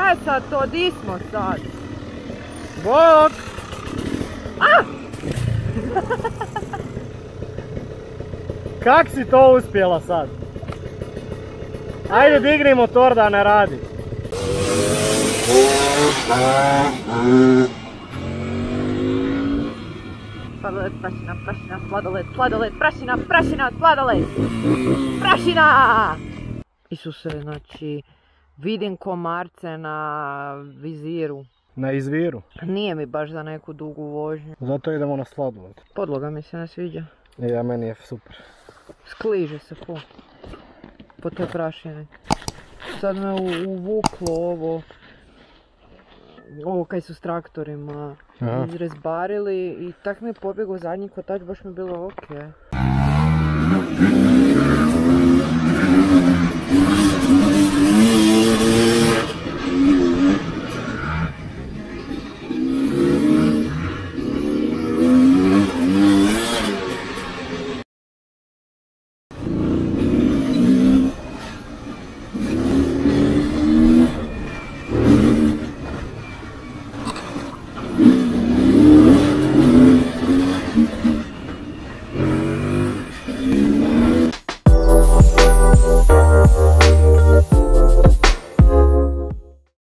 Šta je sad to? Di smo sad? Bok! A! Kak si to uspjela sad? Ajde digni motor da ne radi. Sladoled, prašina, prašina, sladoled, sladoled, prašina, prašina, sladoled! Prašina! Isuse, znači, vidim komarce na viziru. Na izviru. Nije mi baš za neku dugu vožnju. Zato idemo na sladoled. Podloga mi se ne sviđa. Ja, meni je super. Skliže se po toj prašini. Sad me uvuklo ovo kaj su s traktorima izrezbarili i tak mi je pobjegao zadnji kotač, baš mi je bilo okej.